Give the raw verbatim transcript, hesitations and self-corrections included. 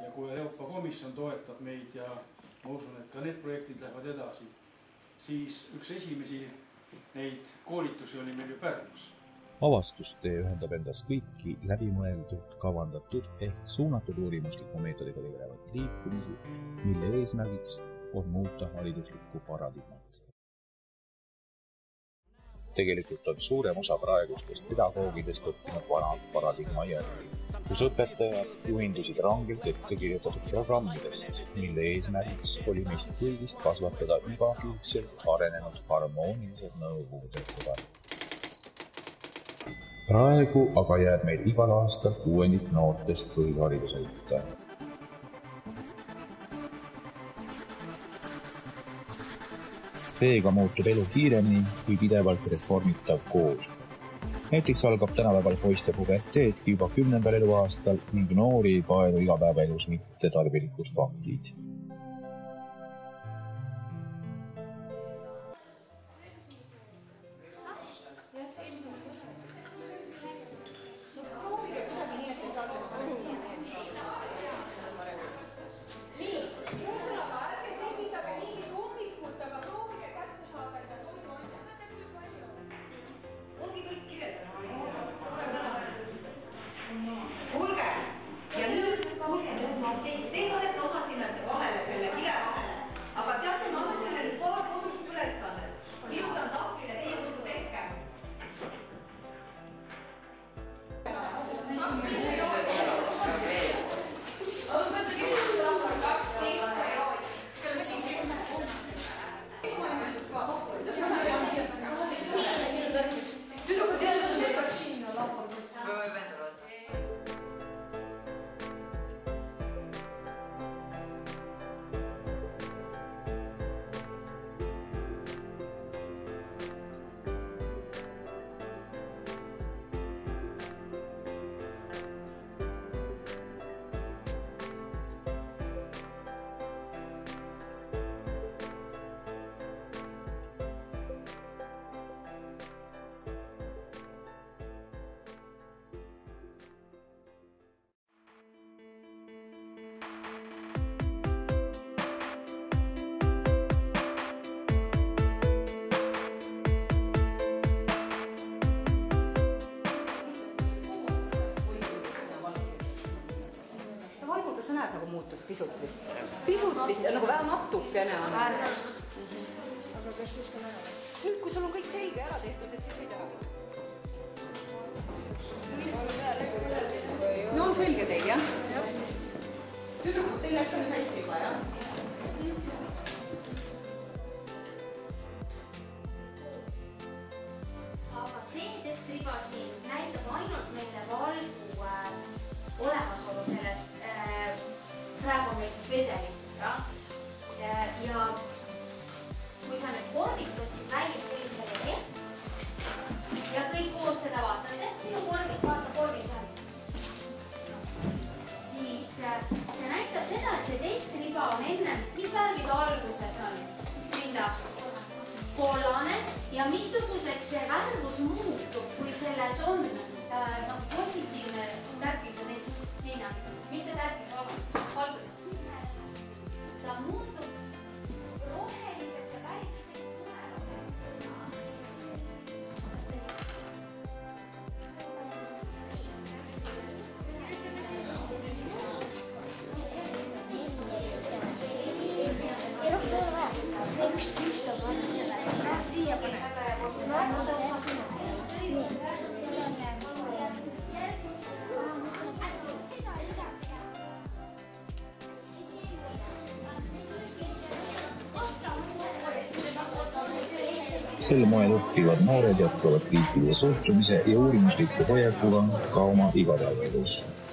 ja kui Euroopa Komisjon toetab meid ja ma usun, et ka need projektid lähevad edasi, siis üks esimesi neid koolitusi oli meil ju Pärnus. Avastustee ühendab endas kõiki läbimõeldud, kavandatud ehk suunatud uurimusliku meetodiga tegelevaid liikumisi, mille eesmärgiks on muuta hariduslikku paradigmat. Tegelikult on suurem osa praegustest pedagoogidest õppinud vana paradigma järgi, kus õpetajad juhindusid rangelt ette kirjutatud programmidest, mille eesmärgiks oli meist kõigist kasvatada igakülgselt arenenud harmoonilised nõukogude kodanikud. Praegu aga jääb meil igal aastal kuuendik noortest põhihariduseta. Seega muutub elu kiiremini kui pidevalt reformitav kool. Näiteks algab tänapäeval poiste puberteedki juba kümnendal eluaastal ning noori ei paelu igapäevaelus mitte tarbilikud faktid. Sõnad nagu muutus pisut vist. Pisut vist, nagu väga natukene on. Aga kas siis ka näha? Nüüd, kui sul on kõik selge ära tehtud, et siis ei tehagi. No on selge teil, jah? Tüdrukud, teil läks nüüd hästi juba, jah? Aga see testiga siin näitab ainult meile valgu olemasolu sellest praegu on meil siis vedelikku, ja, ja kui sa nüüd korvist otsid välja sellisele hetk ja kõik koos seda vaatavad, et sinu korvis, vaata korvis on, siis see näitab seda, et see testriba on enne, mis värvid alguses on, Linda? Kollane ja missuguseks see värvus muutub, kui selles on no, positiivne tärkise test, Liina, mitte tärkise vabalt. Valgudest. Ta muutub roheliseks ja päris isegi tume roheliseks. Ei rohkem ole vaja. Üks üks peab panna selle. Siia paned. Sel moel õppivad noored jätkavad kriitilise suhtumise ja uurimusliku hoiakuga ka oma igapäevaelus.